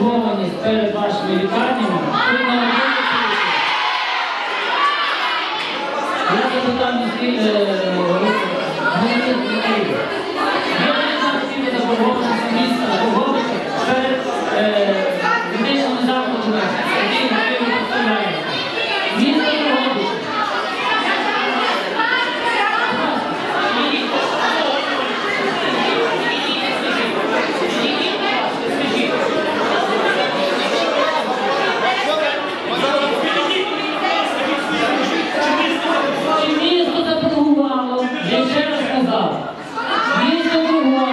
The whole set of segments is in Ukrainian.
заборгованість перед вашими лікарнями, я запитав наскільки заборгованість міста Дрогобича перед медичними закладами, які ви представляєте. Місто Дрогобича. Місто заборгувало, я ще раз сказав. Місто заборгувало.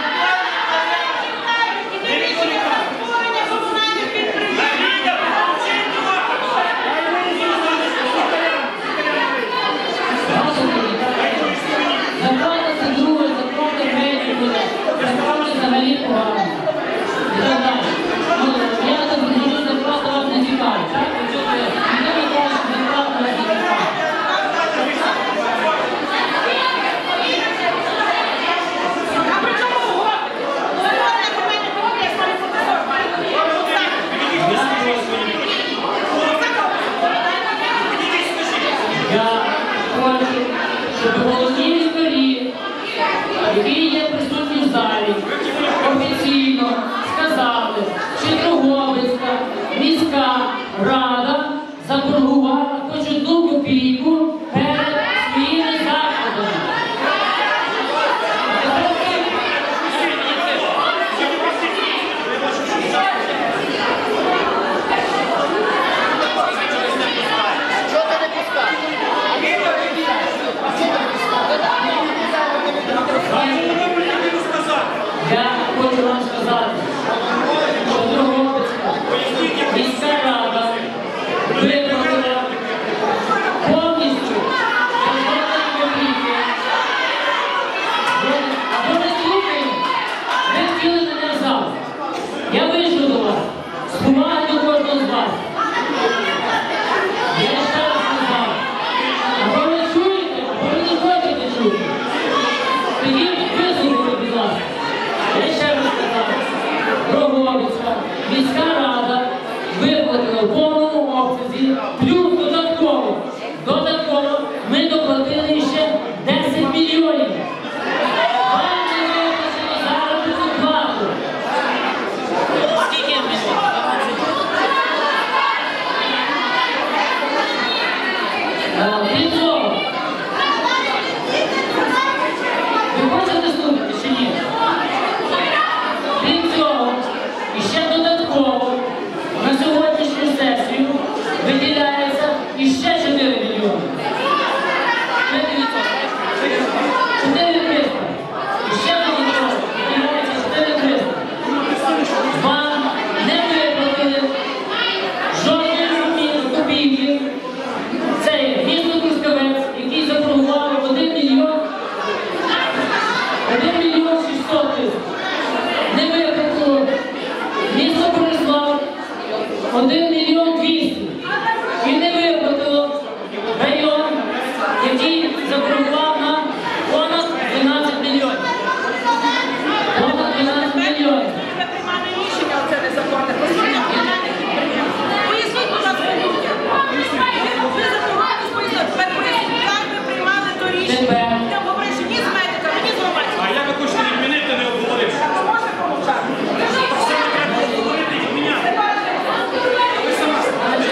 Заплатити друге, заплатити медику, заплатити взагалі погано. Я заборгую зарплату вам не цікавить, так? Ніхто не каже, що зарплату не цікавить. Я хочу, щоб головні лікарі, які є присутні в залі, офіційно сказали, що Дрогобицька міська рада заборгувала хоч 1 копійку перед своїми закладами. Я хочу вам сказати, що Дрогобицька міська рада виплатила повністю копійки. Або не слухаємо, ви хотіли мене в зал. Я вийшов до вас, з поваги до кожного з вас. Я ще раз сказав, або ви чуєте, або ви не хочете чути. Тоді вислухайте, будь ласка. Я ще раз сказав, Дрогобицька міська рада виплатила в повному обсязі, плюс додатково ми доплатили ще 10 мільйонів. Вам не виплатили заробітну плату. Скільки мільйонів? Крім цього, ви хочете слухати чи ні? Крім цього, іще додатково на сьогоднішню сесію виділяється іще 4 мільйони. 4 300. Іще додатково виділяється 4 300. Вам не виплатили жодної копійки. Це є місто Трускавець, який заборгував 1 мільйон 600 тисяч. Не виплатило місто Борислав 1 мільйон 200. І не виплатило район, який заборгував нам понад 12 мільйонів. Понад 12 мільйонів. Ми приймали рішення, оце незаконне. Поясніть, будь ласка, людям. Ви заборгувались, поясніть, як ви приймали то рішення. Не обговоривши ні з медиками, ні з громадськими. А я би хочу відмінити, не обговоривши. Можна помовчати? Все треба обговорити і відміняти. Ви сама знаєте.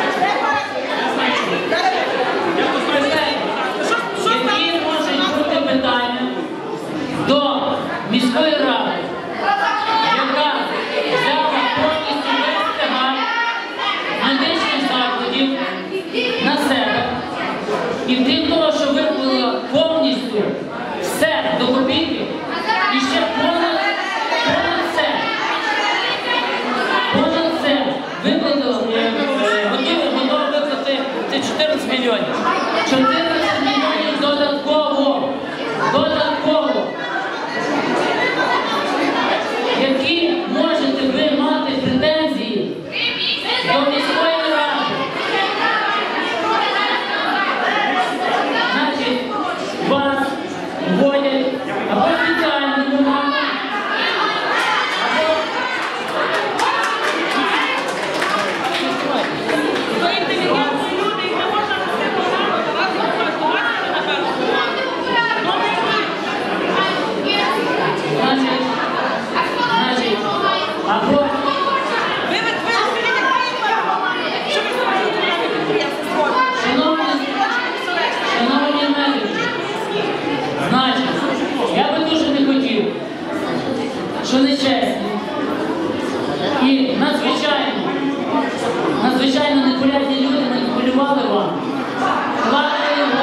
Я то знаю. Які можуть бути питання до міської ради, яка взяла повністю весь тягар медичних закладів на себе, і крім того, що виплатила повністю все до копійки, і ще понад це виплатила, готова виплатити 14 мільйонів. 14 мільйонів додатково. Які можете ви мати претензії до міської ради? Значить, вас вводять що нечесні і надзвичайно непорядні люди маніпулювали вам, вкладали в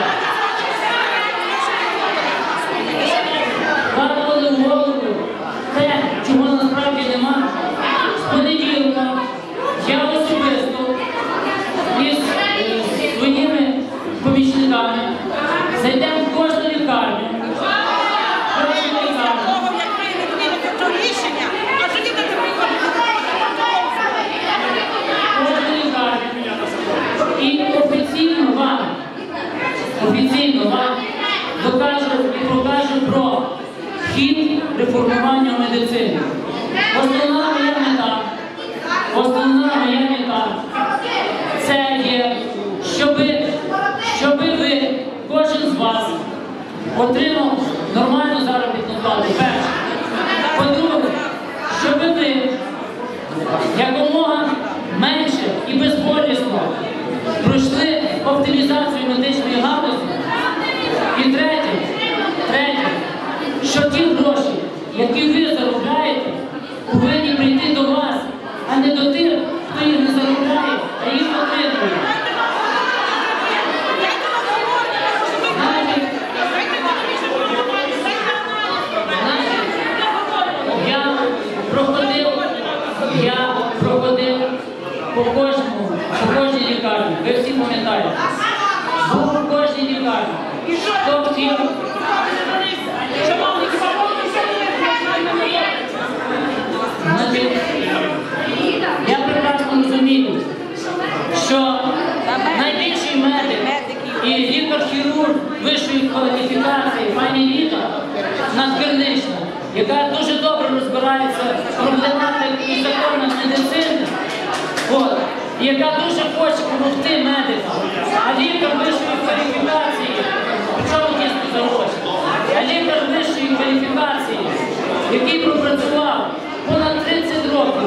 голову те, чого насправді нема. З понеділка я особисто із своїми помічниками зайдемо в кожну лікарню. І офіційно вам докажу і покажу про хід реформування медицини. Основна моя мета – це є, щоби ви, кожен з вас, отримав нормальну заробітну плату. Перше. По-друге, щоби ви якомога менше і безболісно пройшли оптимізацію медичної галузі. І третє, що ті гроші, які ви заробляєте, повинні прийти до вас, а не до тих, хто їх не заробляє, а їх отримує. Я проходив по кожній лікарні, ви всі пам'ятаєте. Був у кожній лікарні. Хто хотів? Я прекрасно розумію, що найбільший медик і лікар-хірург вищої кваліфікації, пані Літа Надкринична, яка дуже добре розбирається в проблематиці законів медицини, і яка дуже хоче допомогти медикам, а лікар вищої кваліфікації, чому дійсно за гроші? А лікар вищої кваліфікації, який пропрацював понад 30 років,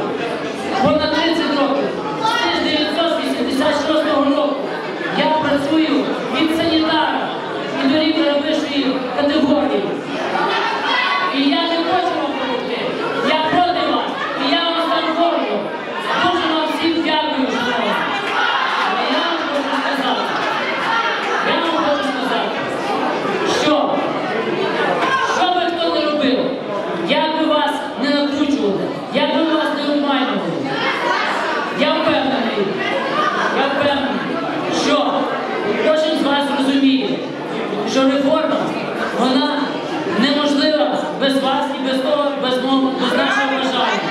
з 1986 року я працюю від санітара і до лікаря вищої категорії. І я не хочу вам допомогти. Я проти вас. І я вам станковую. Дуже вам всім дякую, що вас. Але я вам хочу сказати, що би хто не робив, як би вас не накручували, як би вас не обманювали, я впевнений, що кожен з вас розуміє, що реформа, вона неможлива без вас і без того, без нашого бажання.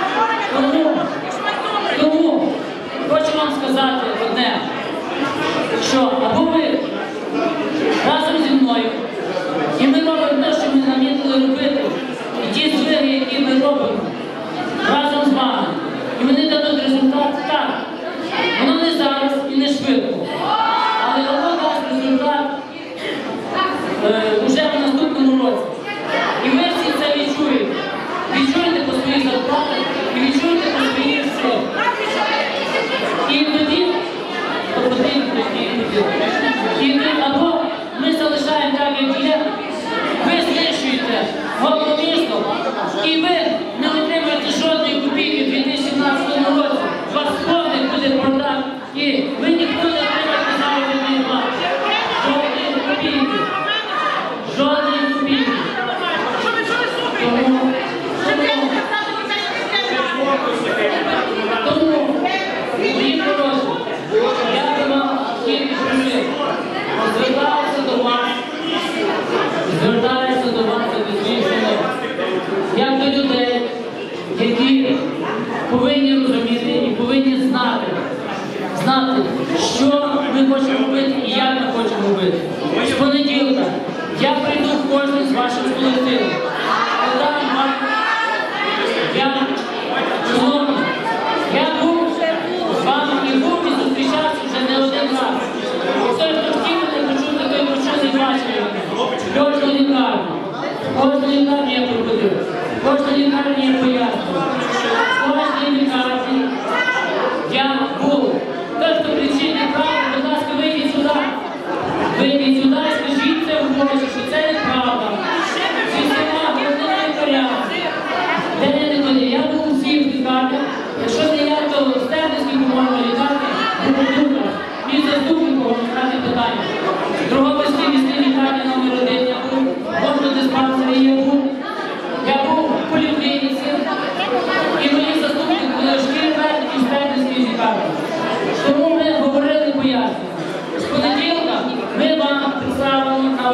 Тому хочу вам сказати одне, що або ви разом зі мною, і ми робимо те, що ми намітили робити, і ті звиги, які ми робимо разом з вами, і вони дадуть результат так. Воно не зараз і не швидко, але воно дасть результат уже в наступному році. І ви всі це відчуєте. Відчуєте по своїх зарплатах і відчуєте по своїх силах. І тоді, або ми залишаємо так, як є, ви знищуєте голову міста, і ви не отримаєте жодної копійки в 2017 році. Вас повних буде продаж, і ви ніхто не отримаєте заробітної плати. Жодної копійки. Жодної копійки. Тому, мої хороші, я би вам тільки просив, звертаюся до вас як до людей, які повинні розуміти і повинні знати, що ми хочемо робити і як ми хочемо робити. З понеділка я прийду в кожен з ваших колективів. Я був з вами і був і зустрічався вже не один раз. Все, хто хотів мене почути, той почув і бачив. Кожну лікарню я проходив. Кожну лікарню я пояснював. В кожній лікарні я був. Той, хто кричить неправду, будь ласка, вийдіть сюди. Вийдіть сюди і скажіть це в очі, що це неправда. Зі всіма головними лікарями.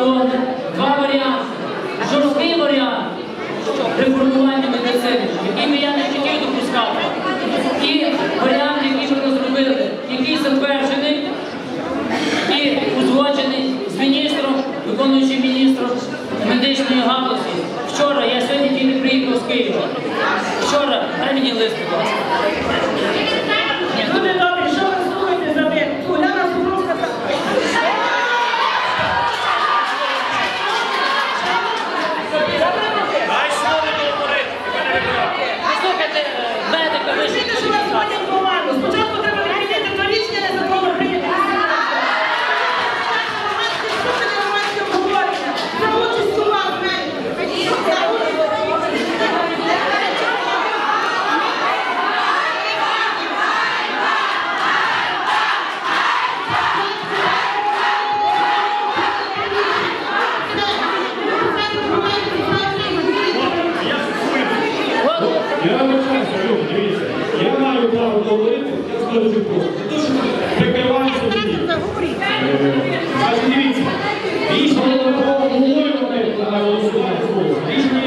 колони. Два варіанти. Жорсткий варіант реформування медицини, який би я не хотів допускати. І варіант, який ми розробили, який затверджений і узгоджений з міністром, виконуючим міністром медичної галузі. Вчора, я сьогодні тільки приїхав з Києва. Вчора, дай мені лист, будь ласка. Люди добрі, що ви слухаєте за мене? Уляна Супрунська. Дай слово говорити, тебе не вибирати. Слухайте, медика, ви ж Що вас ходять в команду? Спочатку треба відмінити то рішення незаконно прийняти. Громадське обговорення. За участю вас, Я вибачаюся, люди, дивіться. Я маю право говорити, я скажу просто. Не то, що прикриваюся мені. Значить, дивіться. Рішення не було обговорювати на голосування. Рішення